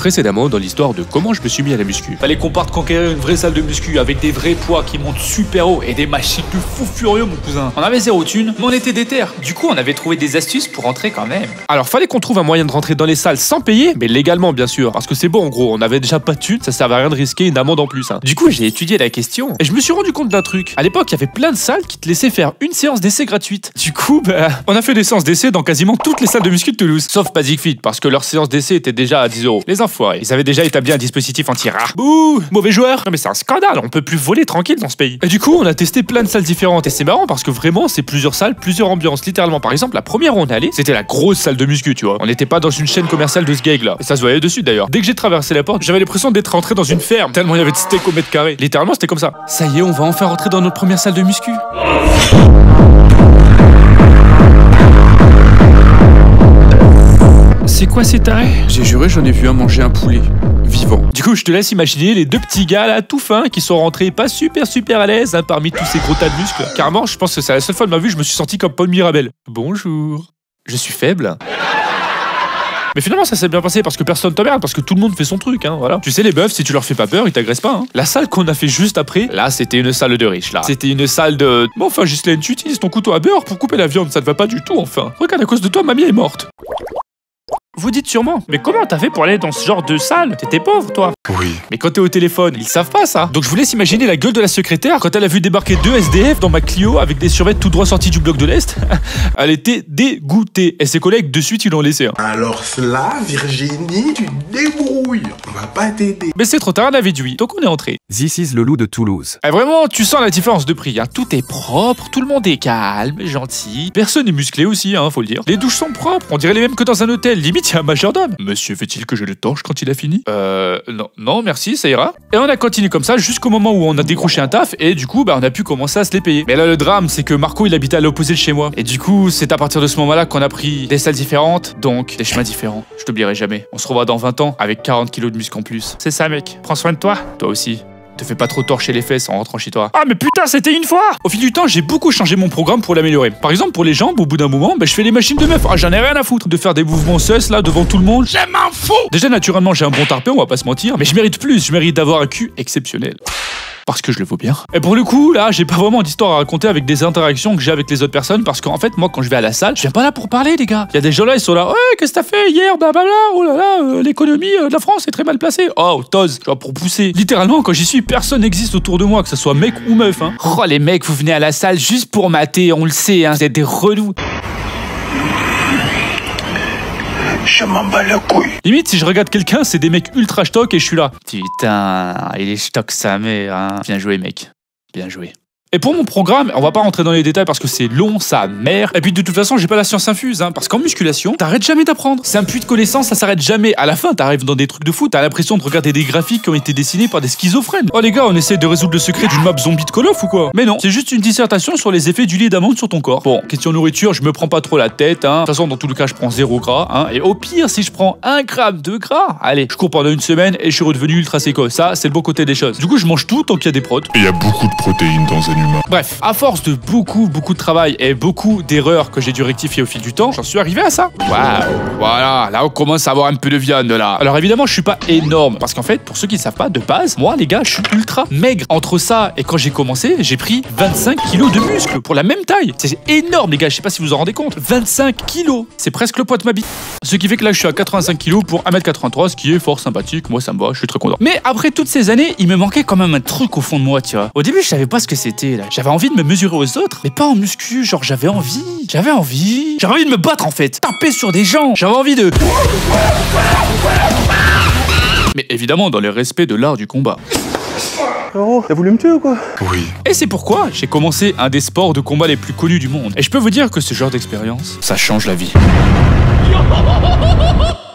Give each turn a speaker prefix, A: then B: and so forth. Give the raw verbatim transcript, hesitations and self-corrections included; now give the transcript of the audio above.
A: Précédemment dans l'histoire de comment je me suis mis à la muscu.
B: Fallait qu'on parte conquérir une vraie salle de muscu avec des vrais poids qui montent super haut et des machines de fou furieux, mon cousin. On avait zéro thune, mais on était déter. Du coup, on avait trouvé des astuces pour rentrer quand même.
A: Alors fallait qu'on trouve un moyen de rentrer dans les salles sans payer, mais légalement bien sûr, parce que c'est bon en gros, on avait déjà pas de thune, ça servait à rien de risquer une amende en plus. Hein. Du coup j'ai étudié la question et je me suis rendu compte d'un truc. À l'époque il y avait plein de salles qui te laissaient faire une séance d'essai gratuite. Du coup bah, on a fait des séances d'essai dans quasiment toutes les salles de muscu de Toulouse, sauf Basic Fit parce que leur séance d'essai était déjà à dix euros. Les enfoirés, ils avaient déjà établi un dispositif anti-rat. Bouh, mauvais joueur. Non mais c'est un scandale, on peut plus voler tranquille dans ce pays. Et du coup on a testé plein de salles différentes et c'est marrant parce que vraiment c'est plusieurs salles, plusieurs ambiances. Littéralement par exemple la première où on est allé, c'était la grosse salle de muscu, tu vois. On n'était pas dans une chaîne commerciale de ce gag là. Et ça se voyait dessus d'ailleurs. Dès que j'ai traversé la porte, j'avais l'impression d'être rentré dans une ferme. Tellement il y avait de steak au mètre carré. Littéralement c'était comme ça. Ça y est, on va enfin rentrer dans notre première salle de muscu. C'est quoi cet arrêt? J'ai juré j'en ai vu un manger un poulet. Vivant. Du coup, je te laisse imaginer les deux petits gars là, tout fins, qui sont rentrés pas super super à l'aise hein, parmi tous ces gros tas de muscles. Carrément, je pense que c'est la seule fois de ma vie je me suis senti comme Paul Mirabel. Bonjour. Je suis faible. Mais finalement ça s'est bien passé parce que personne t'emmerde, parce que tout le monde fait son truc, hein, voilà. Tu sais les meufs, si tu leur fais pas peur, ils t'agressent pas, hein. La salle qu'on a fait juste après, là c'était une salle de riche, là. C'était une salle de... Bon enfin Ghislaine, tu utilises ton couteau à beurre pour couper la viande, ça te va pas du tout enfin. Regarde, à cause de toi, mamie est morte. Vous dites sûrement, mais comment t'as fait pour aller dans ce genre de salle? T'étais pauvre, toi?
C: Oui.
A: Mais quand t'es au téléphone, ils savent pas ça. Donc je vous laisse imaginer la gueule de la secrétaire quand elle a vu débarquer deux S D F dans ma Clio avec des survêtements tout droit sortis du bloc de l'Est. Elle était dégoûtée. Et ses collègues de suite, ils l'ont laissé. Hein.
C: Alors cela, Virginie, tu te débrouilles. On va pas t'aider.
A: Mais c'est trop tard, elle avait dit oui. Donc on est entré.
D: This is le loup de Toulouse.
A: Et vraiment, tu sens la différence de prix. Hein. Tout est propre, tout le monde est calme, gentil. Personne n'est musclé aussi, hein, faut le dire. Les douches sont propres, on dirait les mêmes que dans un hôtel. Limite, il y a un majordome. Monsieur, fait-il que je le torche quand il a fini? Euh, non, non, merci, ça ira. Et on a continué comme ça jusqu'au moment où on a décroché un taf et du coup, bah, on a pu commencer à se les payer. Mais là, le drame, c'est que Marco, il habitait à l'opposé de chez moi. Et du coup, c'est à partir de ce moment-là qu'on a pris des salles différentes, donc des chemins différents. Je t'oublierai jamais. On se revoit dans vingt ans avec quarante kilos de muscle en plus. C'est ça, mec. Prends soin de toi. Toi aussi. Te fais pas trop torcher les fesses en rentrant chez toi. Ah mais putain, c'était une fois! Au fil du temps, j'ai beaucoup changé mon programme pour l'améliorer. Par exemple, pour les jambes, au bout d'un moment, bah, je fais les machines de meuf. Ah, j'en ai rien à foutre de faire des mouvements sus là devant tout le monde. Je m'en fous! Déjà, naturellement, j'ai un bon tarpé, on va pas se mentir, mais je mérite plus, je mérite d'avoir un cul exceptionnel. Parce que je le vaux bien. Et pour le coup, là, j'ai pas vraiment d'histoire à raconter avec des interactions que j'ai avec les autres personnes, parce qu'en fait, moi, quand je vais à la salle, je viens pas là pour parler, les gars. Il y a des gens là, ils sont là, ouais, qu'est-ce que t'as fait hier, blablabla, oh là là, euh, l'économie euh, de la France est très mal placée. Oh, Toz, tu vois, pour pousser. Littéralement, quand j'y suis, personne n'existe autour de moi, que ce soit mec ou meuf, hein. Oh, les mecs, vous venez à la salle juste pour mater, on le sait, hein, vous êtes des relous.
C: Je m'en bats la couille.
A: Limite, si je regarde quelqu'un, c'est des mecs ultra stock et je suis là. Putain, il est stock sa mère, hein. Bien joué, mec. Bien joué. Et pour mon programme, on va pas rentrer dans les détails parce que c'est long, sa mère. Et puis de toute façon, j'ai pas la science infuse, hein, parce qu'en musculation, t'arrêtes jamais d'apprendre. C'est un puits de connaissances, ça s'arrête jamais. À la fin, t'arrives dans des trucs de fou, t'as l'impression de regarder des graphiques qui ont été dessinés par des schizophrènes. Oh les gars, on essaie de résoudre le secret d'une map zombie de Call of ou quoi? Mais non, c'est juste une dissertation sur les effets du lait d'amande sur ton corps. Bon, question nourriture, je me prends pas trop la tête, hein. De toute façon, dans tout le cas, je prends zéro gras, hein. Et au pire, si je prends un gramme de gras, allez, je cours pendant une semaine et je suis redevenu ultra séco. Ça, c'est le bon côté des choses. Du coup, je mange tout tant qu'il y a des prods.
C: Il y a beaucoup de protéines dans un humain.
A: Bref, à force de beaucoup, beaucoup de travail et beaucoup d'erreurs que j'ai dû rectifier au fil du temps, j'en suis arrivé à ça. Waouh, voilà, là on commence à avoir un peu de viande là. Alors évidemment, je suis pas énorme parce qu'en fait, pour ceux qui ne savent pas, de base, moi les gars, je suis ultra maigre. Entre ça et quand j'ai commencé, j'ai pris vingt-cinq kilos de muscle pour la même taille. C'est énorme les gars, je sais pas si vous vous en rendez compte. vingt-cinq kilos, c'est presque le poids de ma bite. Ce qui fait que là, je suis à quatre-vingt-cinq kilos pour un mètre quatre-vingt-trois, ce qui est fort sympathique. Moi, ça me va, je suis très content. Mais après toutes ces années, il me manquait quand même un truc au fond de moi, tu vois. Au début, je savais pas ce que c'était là. J'avais envie de me mesurer aux autres, mais pas en muscu, genre j'avais envie, j'avais envie, j'avais envie de me battre en fait, taper sur des gens, j'avais envie de... Mais évidemment dans le respect de l'art du combat.
E: Frérot, t'as voulu me tuer ou quoi?
C: Oui.
A: Et c'est pourquoi j'ai commencé un des sports de combat les plus connus du monde. Et je peux vous dire que ce genre d'expérience, ça change la vie.